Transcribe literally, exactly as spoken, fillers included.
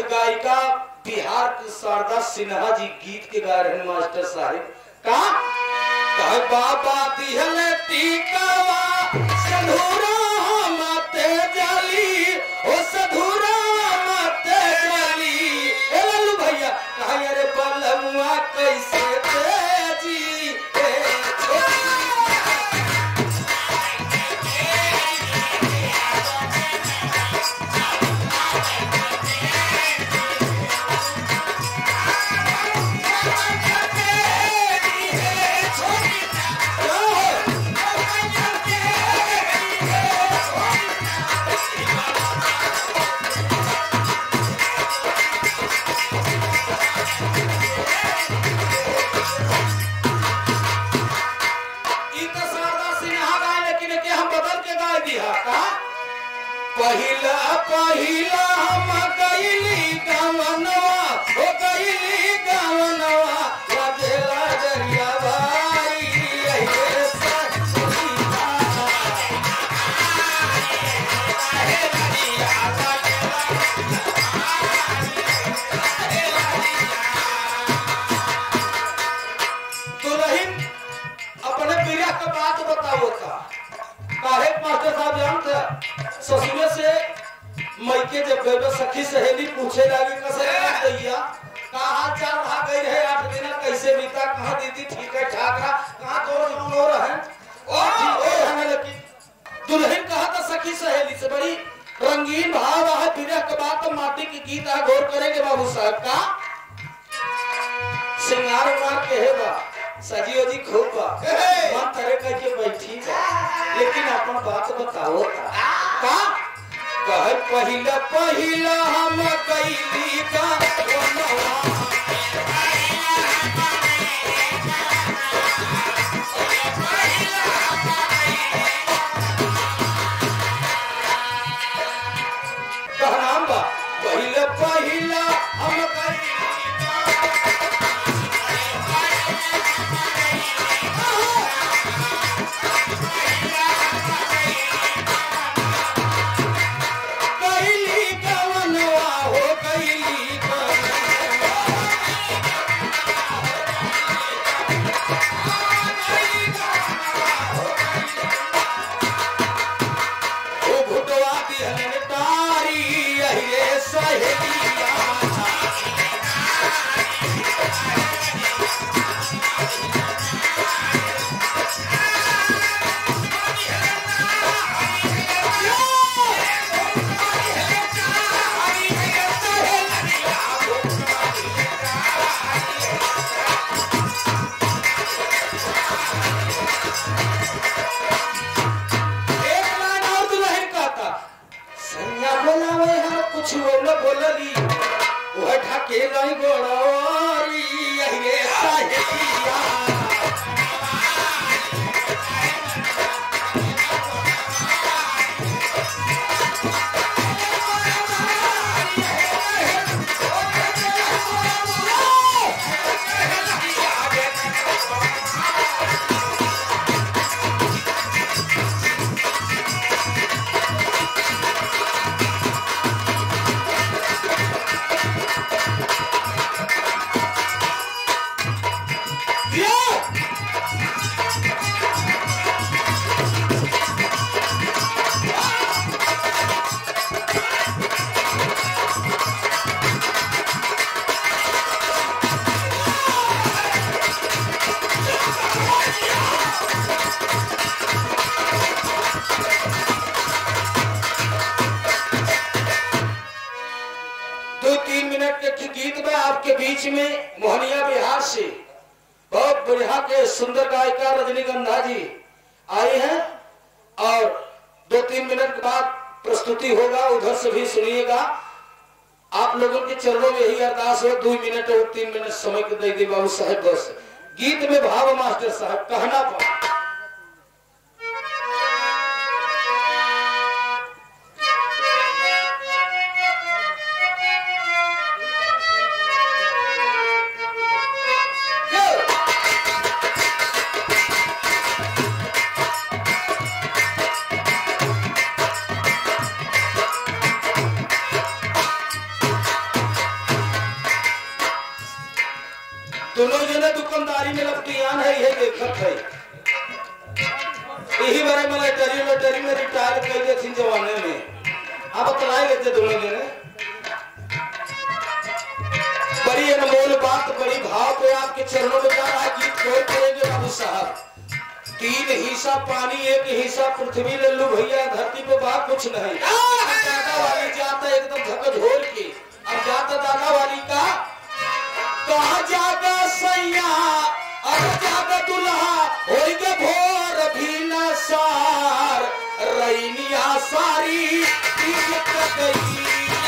गायिका बिहार की शारदा सिन्हा जी गीत के गा रहे हैं मास्टर साहब का कह बाबा दिहले टीकावा सधुरा मते जाली ओ सधुरा मते जाली ए लालू भैया कहा रे बलमुआ कैसे तेजी ए पहिला पहिला हम गईली गवनवा हो गईली गवनवा राजेला दरिया भाई ये सखीना हे दरिया राजेला दुल्हन अपने बिरह का बात बताओ था काहे मास्टर साहब जानते ससुरे से मैके जब गए सखी सहेली पूछे लगी कैसे दैया कहा हाल चाल रहा गई रहे आठ दिन कैसे बीता कहा दीदी ठीक है ठाक रहा कहा तो रो रहे और ठीक है हमें लगी दुल्हन कहा था सखी सहेली से बड़ी रंगीन भाव है बिरह के बाद तो माटी की गीत आ गौर करेंगे बाबू साहब का सिंगार उंगार के है बा सजियो जी खूब बा मन तरह कह के बैठी बा लेकिन अपन बात बताओ का कह पहिला पहिला हम कैली का वनवा कहना बा पहिला पहिला हम कैली कुछ बोला बोलली वह ढके रही गोड़ारी ये साहिया गीत में आपके बीच में मोहनिया बिहार से बहुत बढ़िया के सुंदर गायिका रजनीगंधा जी आई हैं और दो तीन मिनट के बाद प्रस्तुति होगा उधर से भी सुनिएगा। आप लोगों के चरणों में यही अरदास हो दो मिनट और तीन मिनट समय के दे दी बाबू साहब बस गीत में भाव मास्टर साहब कहना पड़ा दोनों जने दुकानदारी में लपटियान है, ये देखत है। यही बारे में लटरी लटरी में रिटायर कर गए थी जवाने में। आप बतलाए लेते दोनों जने। बड़ी अनमोल बात, बड़ी भाव पे आपके चरणों में जा रहा है। गीत कोई करेंगे बाबू साहब। तीन हिस्सा पानी, एक हिस्सा पृथ्वी ले लो भैया, धरती पे बात कुछ नहीं। दादा वाली जाता एकदम झकझोर के, अब जाता दादा वाली का कहा जागा सैया, अब जागा दुल्हा होइगे भोर भी न सार, रैनिया सारी गई।